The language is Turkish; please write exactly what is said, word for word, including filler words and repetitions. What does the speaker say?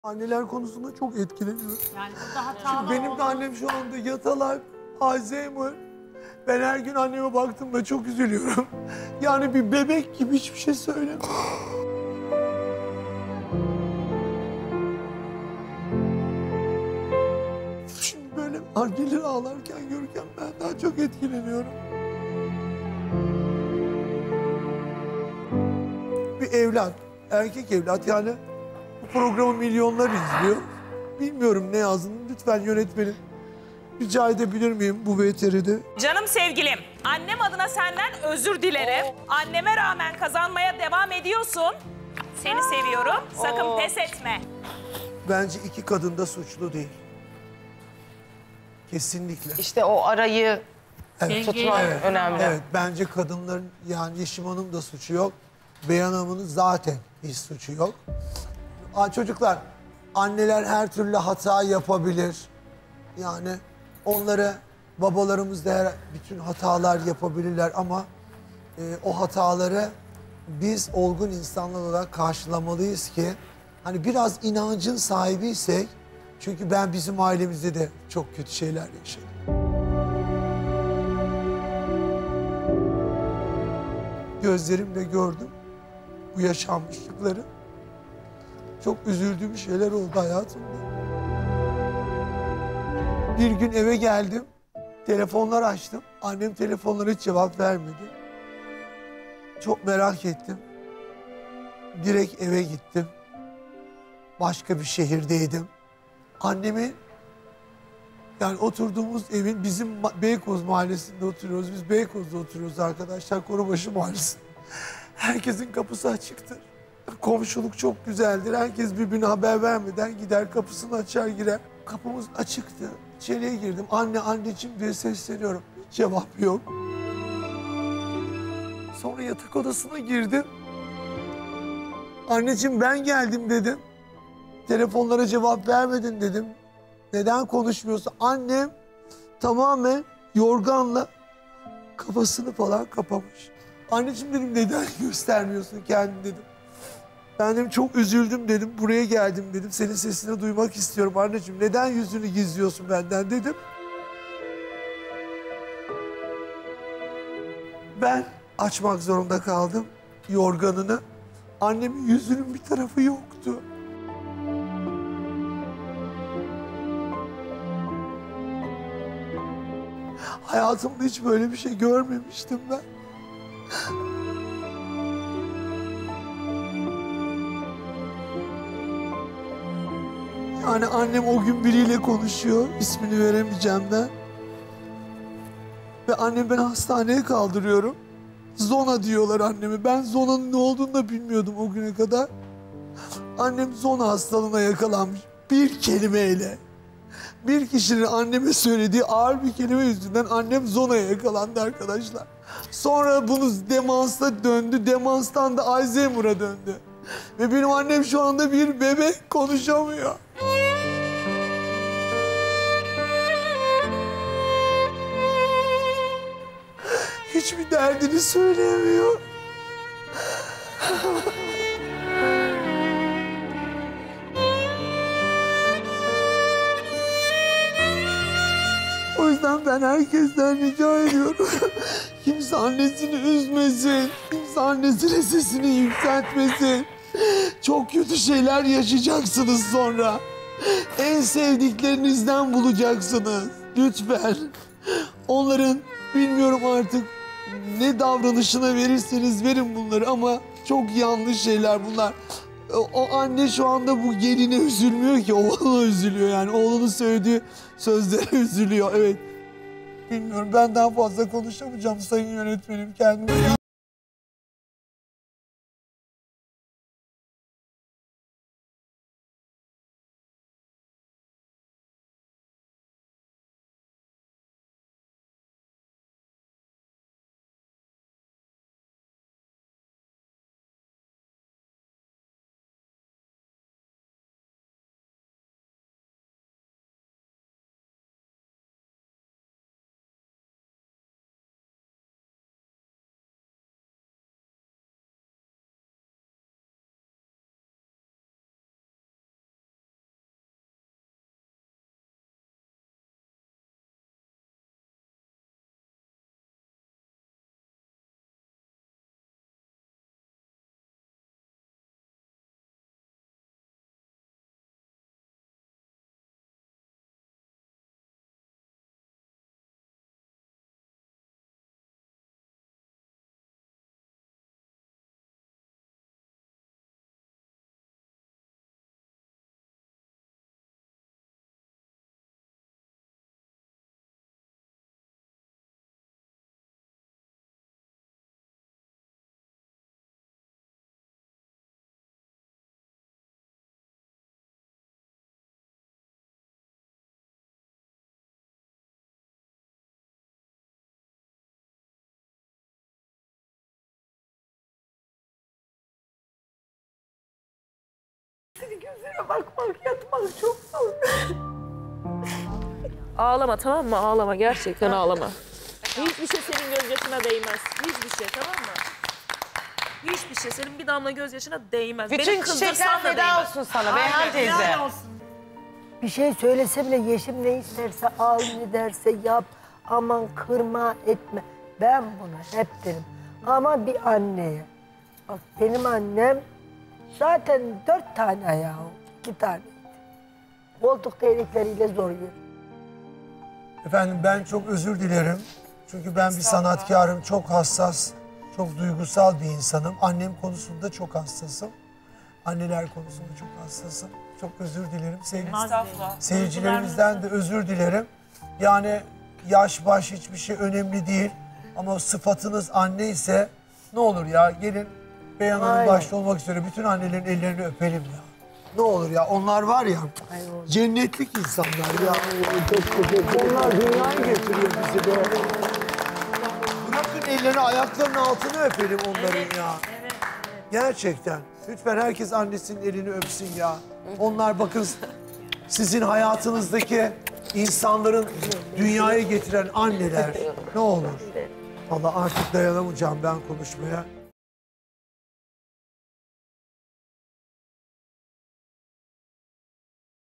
Anneler konusunda çok etkileniyorum. Yani burada hatalı Çünkü benim de annem şu anda yatalak, Alzheimer. Ben her gün anneme baktığımda çok üzülüyorum. Yani bir bebek gibi hiçbir şey söylemiyor. Şimdi böyle anneleri ağlarken görürken ben daha çok etkileniyorum. Bir evlat, erkek evlat yani bu programı milyonlar izliyor. Bilmiyorum ne yazdığını, lütfen yönetmenim. Rica edebilir miyim bu V T R'de? Canım sevgilim, annem adına senden özür dilerim. Anneme rağmen kazanmaya devam ediyorsun. Seni seviyorum, sakın pes etme. Bence iki kadın da suçlu değil. Kesinlikle. İşte o arayı Evet. tutmak Evet. önemli. Evet, bence kadınların yani Yeşim Hanım da suçu yok. Beyhan Hanım'ın zaten hiç suçu yok. Aa, çocuklar, anneler her türlü hata yapabilir. Yani onlara babalarımız da her, bütün hatalar yapabilirler ama e, o hataları biz olgun insanlar olarak karşılamalıyız ki hani biraz inancın sahibiysek, çünkü ben bizim ailemizde de çok kötü şeyler yaşadım. Gözlerimle gördüm bu yaşanmışlıkları. Çok üzüldüğüm şeyler oldu hayatımda. Bir gün eve geldim, telefonlar açtım. Annem telefonlara hiç cevap vermedi. Çok merak ettim. Direkt eve gittim. Başka bir şehirdeydim. Annemin, yani oturduğumuz evin, bizim Beykoz Mahallesi'nde oturuyoruz. Biz Beykoz'da oturuyoruz arkadaşlar, Korubaşı Mahallesi'nde. Herkesin kapısı açıktır. Komşuluk çok güzeldir. Herkes birbirine haber vermeden gider, kapısını açar girer. Kapımız açıktı. İçeriye girdim. Anne, anneciğim diye sesleniyorum. Hiç cevap yok. Sonra yatak odasına girdim. Anneciğim ben geldim dedim. Telefonlara cevap vermedin dedim. Neden konuşmuyorsun? Annem tamamen yorganla kafasını falan kapamış. Anneciğim dedim, neden göstermiyorsun kendini dedim. Ben dedim çok üzüldüm dedim. Buraya geldim dedim. Senin sesini duymak istiyorum anneciğim. Neden yüzünü gizliyorsun benden dedim. Ben açmak zorunda kaldım yorganını. Annemin yüzünün bir tarafı yoktu. Hayatımda hiç böyle bir şey görmemiştim ben. Yani annem o gün biriyle konuşuyor, ismini veremeyeceğim ben. Ve annem ben hastaneye kaldırıyorum. Zona diyorlar anneme. Ben zonanın ne olduğunu da bilmiyordum o güne kadar. Annem zona hastalığına yakalanmış. Bir kelimeyle. Bir kişinin anneme söylediği ağır bir kelime yüzünden annem zonaya yakalandı arkadaşlar. Sonra bunu demansa döndü. Demanstan da Alzheimer'a döndü. Ve benim annem şu anda bir bebek, konuşamıyor. Hiçbir derdini söyleyemiyor. O yüzden ben herkesten rica ediyorum. Kimse annesini üzmesin. Kimse annesine sesini yükseltmesin. Çok kötü şeyler yaşayacaksınız sonra. En sevdiklerinizden bulacaksınız. Lütfen. Onların bilmiyorum artık ne davranışına verirseniz verin bunları ama çok yanlış şeyler bunlar. O, o anne şu anda bu geline üzülmüyor ki, oğluna üzülüyor yani. Oğlunun söylediği sözlere üzülüyor, evet. Bilmiyorum, ben daha fazla konuşamayacağım sayın yönetmenim, kendime. Senin gözüne bakmak, yatmak çok zor. Ağlama tamam mı? Ağlama. Gerçekten ağlama. Hiçbir şey senin gözyaşına değmez. Hiçbir şey tamam mı? Hiçbir şey senin bir damla gözyaşına değmez. Bütün Beni çiçekler kızdırsan da feda değmez. olsun sana Beyhan teyze. Bir şey söylese bile Yeşim ne isterse al, ne derse yap. Aman kırma etme. Ben buna hep derim. Ama bir anneye. Bak benim annem zaten dört tane ayağı, iki taneydi. Koltuk değnekleriyle zor yürür. Efendim ben çok özür dilerim. Çünkü ben bir sanatkarım, çok hassas, çok duygusal bir insanım. Annem konusunda çok hassasım. Anneler konusunda çok hassasım. Çok özür dilerim. Sevgili seyircilerimizden de özür dilerim. Yani yaş baş hiçbir şey önemli değil. Ama sıfatınız anne ise ne olur ya gelin Beyhan Hanım Aynen. başta olmak üzere bütün annelerin ellerini öpelim ya. Ne olur ya onlar var ya cennetlik insanlar ya. Onlar dünyayı getiriyor bizi de. Bırakın ellerini ayaklarının altını öpelim onların ya. Gerçekten. Lütfen herkes annesinin elini öpsün ya. Onlar bakın sizin hayatınızdaki insanların dünyaya getiren anneler. Ne olur. Vallahi artık dayanamayacağım ben konuşmaya.